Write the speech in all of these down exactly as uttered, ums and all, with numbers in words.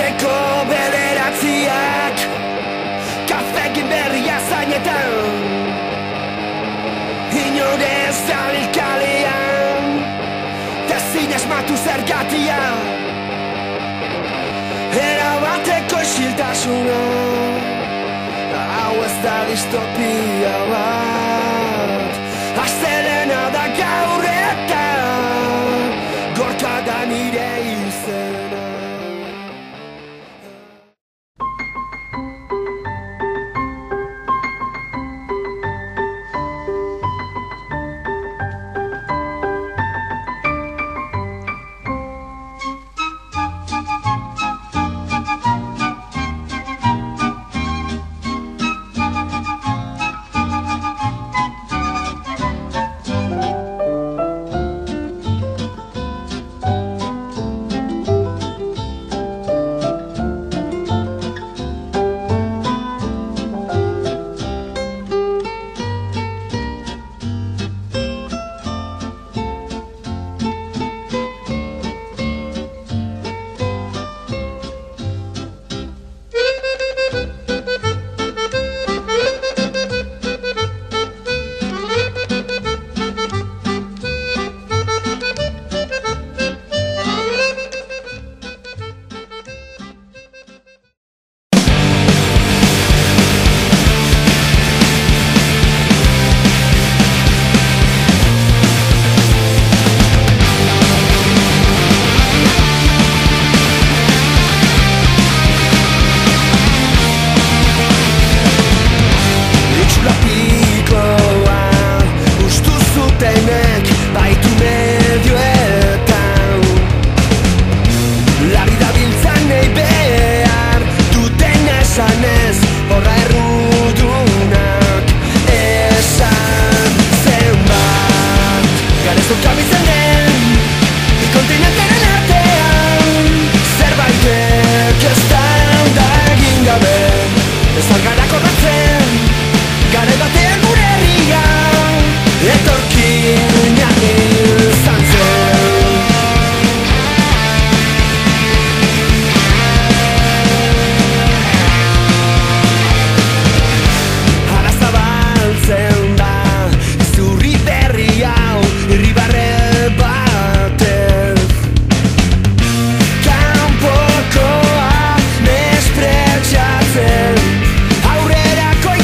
Gaueko bederatziak kafekin berria zainetan inore ez dabil kalean tezin esmatu zergatia erabateko isiltasuna hau ez da distopia bat astelena da gaur eta gorka da nire izena. Aurrerako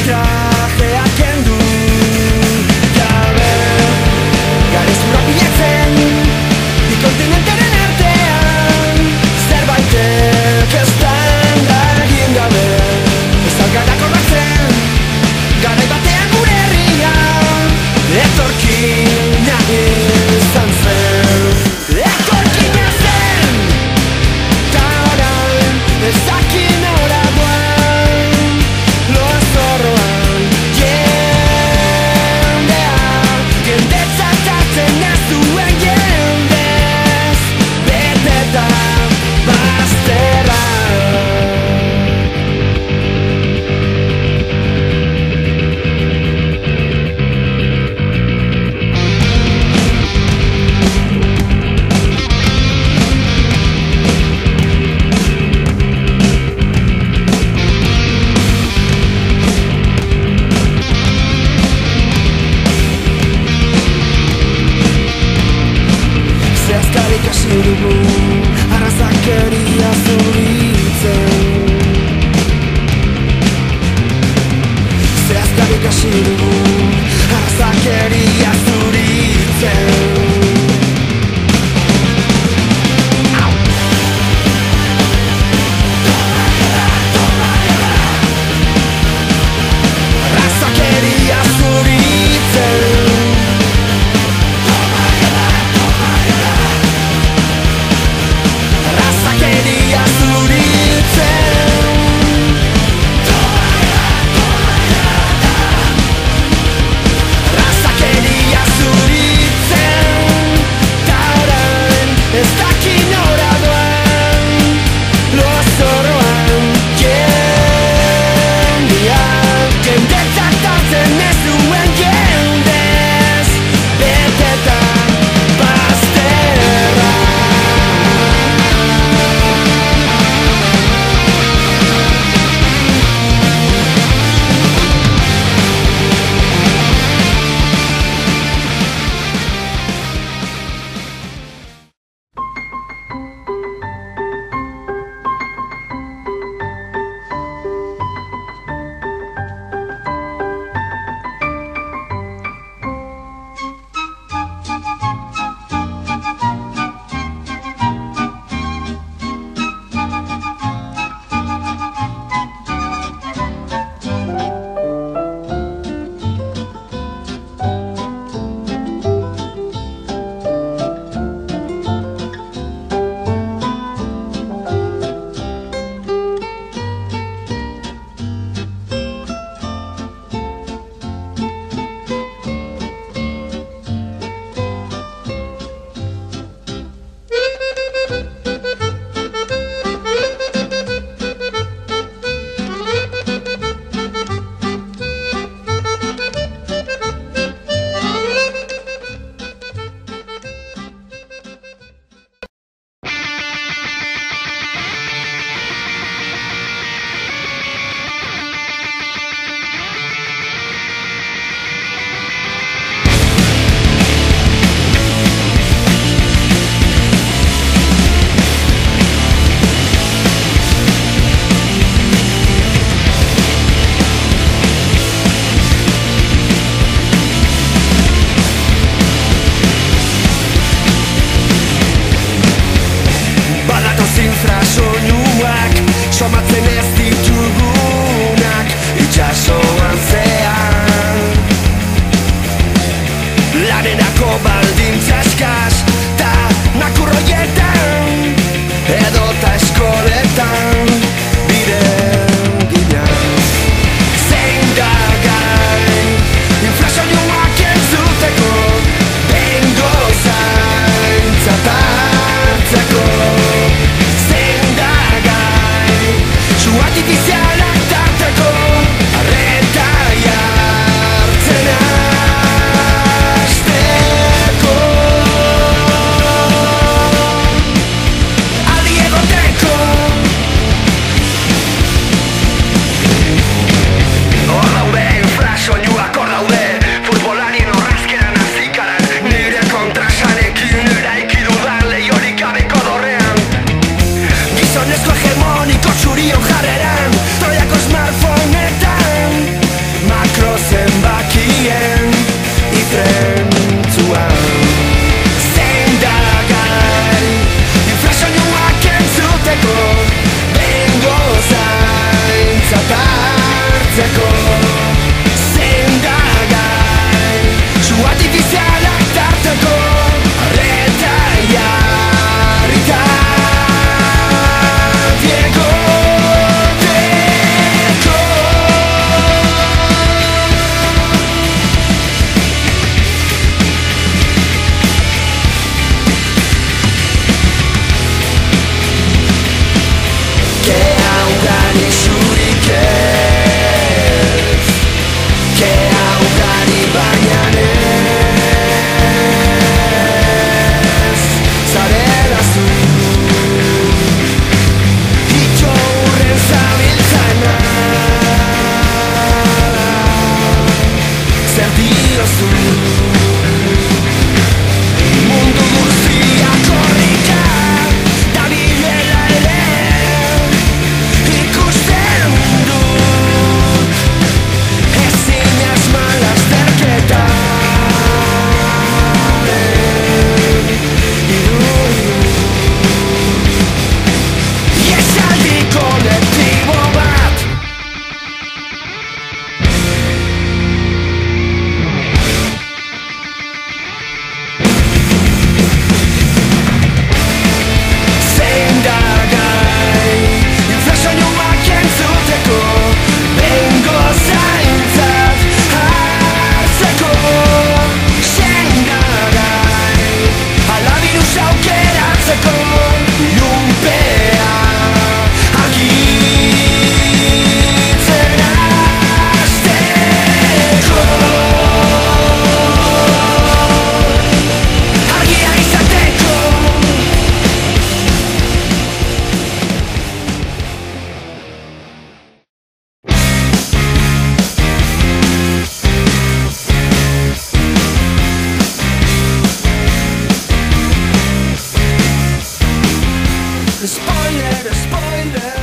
somatzen ez ditugunak itxasoan zean. Lanerako baldintza eskas ta nakurroietan edota eskoletan biren ginean. Zein da gai inflazioak entzuteko bengo zaintzat hartzeko. Zein da gai su artifizialak tarteko arreta jartzen hasteko. Adi egoteko hor daude inflazioak hor daude futbolarien horrazkeran azikaran nire kontrasanekin eraiki dudan lehiorik gabeko dorrean. Gizonezko hegemoniko txurion jarreran Troiako smartphoneetan makro zenbakien ifrentzuan. Zein da gai inflazioak entzuteko bengo zaintzat hartzeko. Zein da gai su artifizialak tarteko arreta jarrita diegoteko. Que ahogan isurik ez, que ahogan ibaian ez, zarela zu itxo hurren zabiltzana. Zer diozu mundu guztia korrika dabilela ere ikusten dut ezin asma lasterketaren irudiu. Iesaldi kolektibo bat zein da gai inflazioak entzuteko bengo zaintzat hartzeko. Zein da gai ala birus aukeratzeko ilunpea argitzen hasteko. Argia izateko spoiler, spoiler